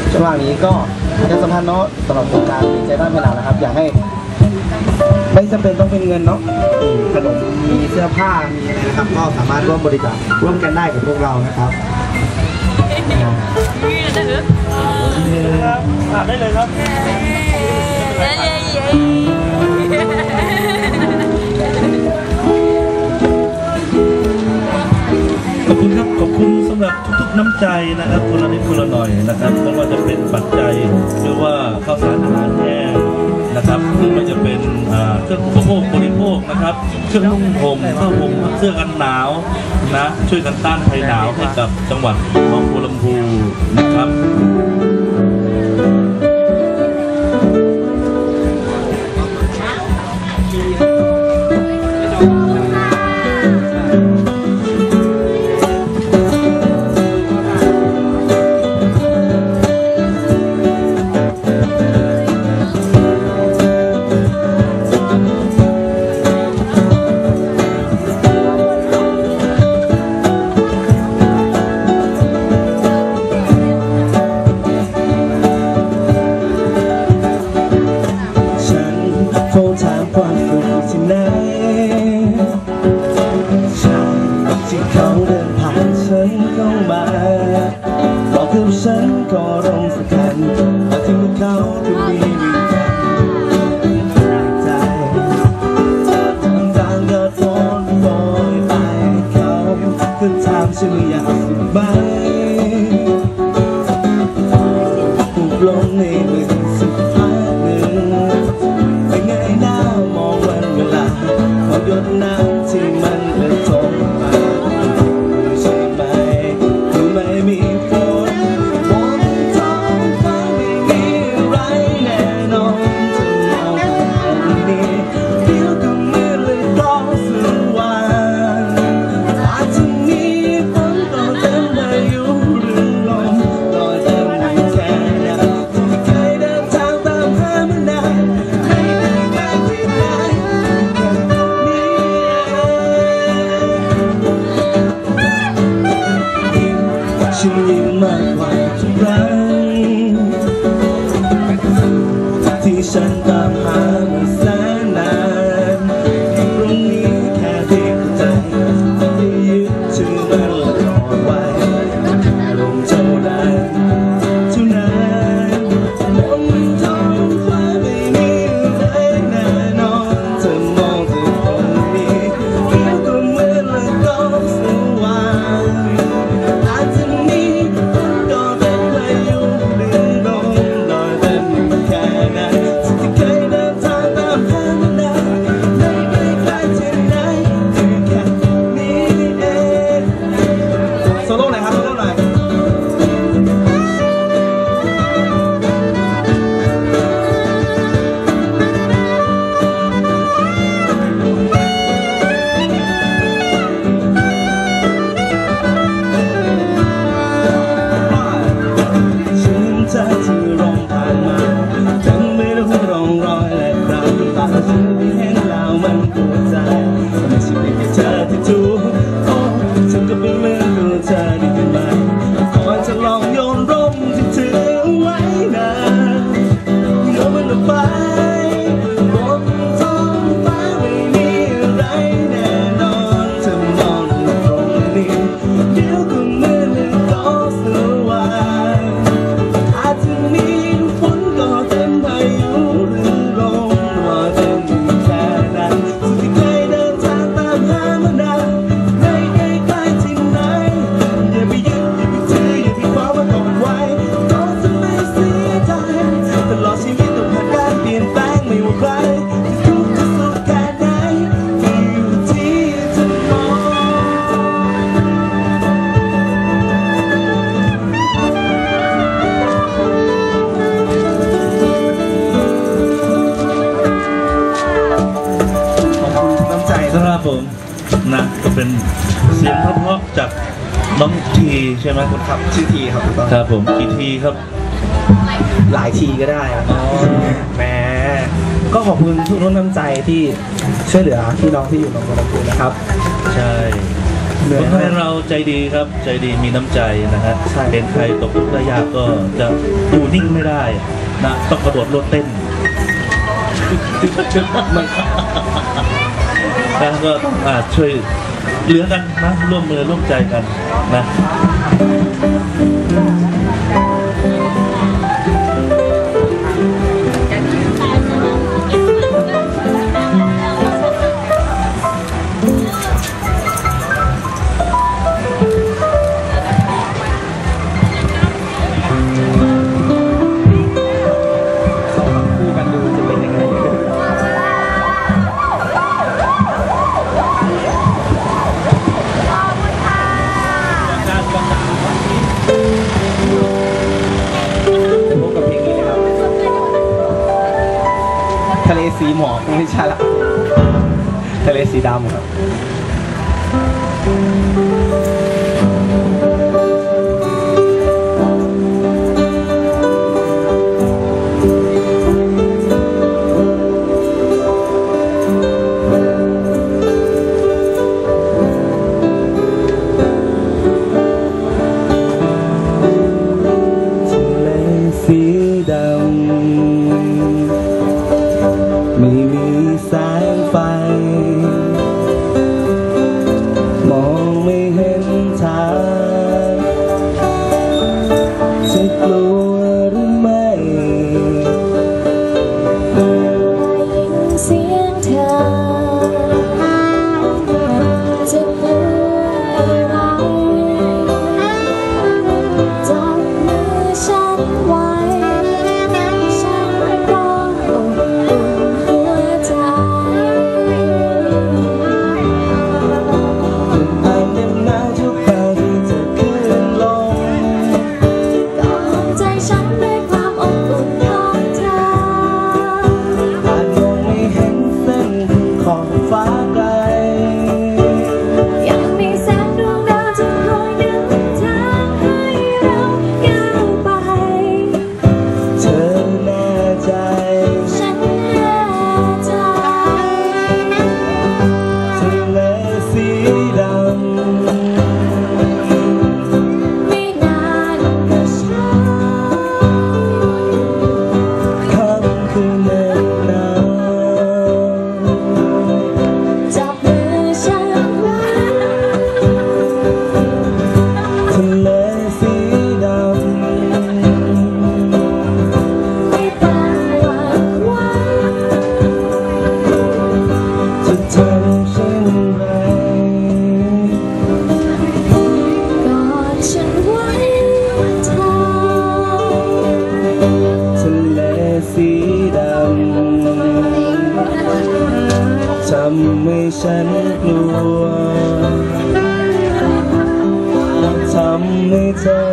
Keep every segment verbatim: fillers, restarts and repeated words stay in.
ช่วงนี้ก็ประชาสัมพันธ์เนาะสำหรับโครงการใจบ้านพนังนะครับอยากให้ไม่จำเป็นต้องเป็นเงินเนาะขนมมีเสื้อผ้ามีอะไรนะครับก็สามารถร่วมบริจาคร่วมกันได้กับพวกเรานะครับได้เลยครับขอบคุณครับขอบคุณสำหรับทุกๆน้ำใจนะครับคนละนิดคนละหน่อยนะครับไม่ว่าจะเป็นปัจจัยหรือว่าข้าวสารอาหารแห้งนะครับหรือว่าจะเป็นเครื่องอุปโภคบริโภคนะครับเครื่องนุ่งห่มเสื้อห่มเสื้อกันหนาวนะช่วยกันต้านภัยหนาวให้กับจังหวัดหนองบัวลำพูนะครับฉันก็ร้องสักคันแต่ถึงเขาจะมีมีใจทางทางก็ทนปล่อยไปเขาคือถามฉันอยากสุขไหมผูกลงในมือสักพักหนึ่งไปไงหน้ามองวันเวลาพอหยดน้ำที่มันกระทบมาใช่ไหมคือไม่มีฉันยิ่งมากกว่าทุกครั้งที่ฉันตามหามาแสนนานตรงนี้แค่เพียงใจที่ยึดถือมันและรอไว้แค่ลมเท่านั้นเท่านั้นบนท้องฟ้าไม่มีอะไรแน่นอนเธอมองเธอตรงนี้เดียวก็เหมือนและก็สว่างอาจจะมีก็เป็นพายุดึงลมลอยเดินอยู่แค่นั้นที่เคยเดินทางตามหามันนานไม่ได้ไกลที่ไหนคือแค่นี้เองโซโล่หน่อยครับโซโล่หน่อยฉันที่ร้องผ่านมาฉันไม่รู้ร่องรอยและคราวน้ำตาฉันที่เห็นแล้วมันปวดใจไม่ใช่เพียงแค่เธอที่ทุกข์โอ้ฉันก็เป็นเหมือนตัวเธอนี่เป็นไหมก่อนจะลองโยนร่มที่ถือไว้นานโยนมันออกไปบนท้องฟ้าไม่มีอะไรแน่นอนเธอมองตรงนี้เดี๋ยวก็เหมือนเรื่องก็สว่างอาจจะมีฝนก็เต็มพายุหรือลมรอเต็มอยู่แค่นั้นที่เคยเดินทางตามหามันนานไม่ได้ไกลที่ไหนอย่าไปยึดอย่าไปถืออย่าไปคว้ามันเอาไว้ก็จะไม่เสียใจตลอดชีวิตต้องผ่านการเปลี่ยนแปลงไม่ว่าใครจะทุกข์จะสุขแค่ไหนอยู่ที่เธอมองน้ำใจครับผมนะก็เป็นเสียงเพราะๆจากน้องทีใช่ไหมคุณครับชื่อทีครับถูกต้องครับผมกี่ทีครับหลายทีก็ได้ครับแหมก็ขอบคุณทุกน้ำใจที่ช่วยเหลือพี่น้องที่อยู่หนองบัวลำพูนะครับใช่คนไทยเราใจดีครับใจดีมีน้ำใจนะฮะเห็นใครตกทุกข์ได้ยากก็จะอยู่นิ่งไม่ได้นะต้องกระโดดโลดเต้นแล้วก็ต้องอาช่วยเหลือกันนะร่วมมือร่วมใจกันนะทะเลสีหมอกไม่ใช่ละทะเลสีดำครับทะเลสีดำไม่มีแสงไฟมองไม่เห็นทางจะกลัวหรือไม่ได้ยินเสียงเธอจะพูดอะไรจับมือฉันไว้ฉันก็อบอุ่นหัวใจอ่านเล่มหนาวทุกคราวที่เธอขึ้นลงกอดใจฉันด้วยความอบอุ่นของเธออาจมองไม่เห็นเส้นขอบฟ้าไกลยังมีแสงดวงดาวจะคอยนำทางให้เราก้าวไปเธอแน่ใจฉันแน่ใจทะเลสีดำไม่นานก็เช้าค่ำคืนเหน็บหนาวจับมือฉันไว้ทะเลสีดำไม่ต้องหวั่นไหวจะทำเช่นไรกอดฉันไว้เธอทะเลสีดำทำให้ฉันกลัวทำให้เธอ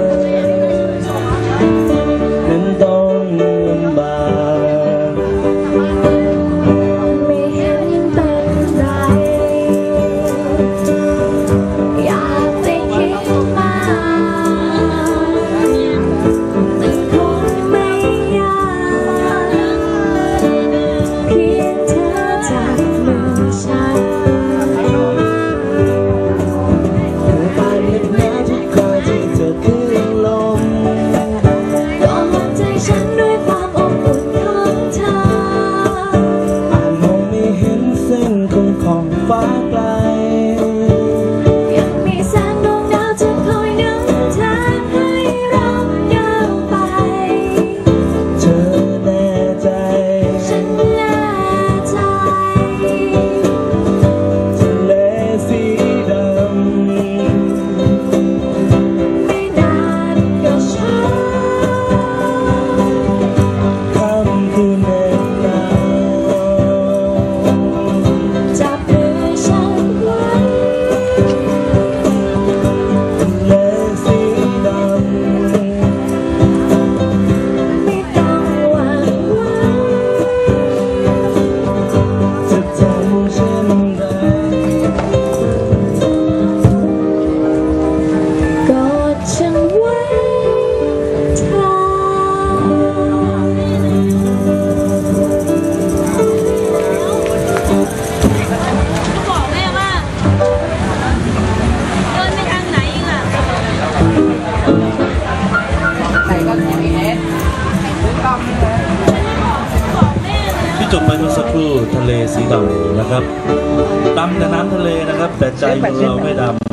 นั้นต้องลำบากไม่เห็นเป็นไรอย่าไปคิดมากมันคงไม่ยากเพียงเธอจับมือฉันเธออ่านเล็บหนาวทุกคราวที่เธอขึ้นลงกอดใจฉันด้วยความอบอุ่นของเธออาจมองไม่เห็นเส้นของขอบฟ้าไกลยังมีแสงดวงดาวจะคอยนำทางให้เราก้าวไปเธอแน่ใจฉันแน่ใจทะเลสีดำไม่นานก็เช้าค่ำคืนเหน็บหนาวจับมือฉันจบไปเมื่อสักครู่ทะเลสีดำนะครับดำแต่น้ำทะเลนะครับ แต่ใจของเราไม่ดำ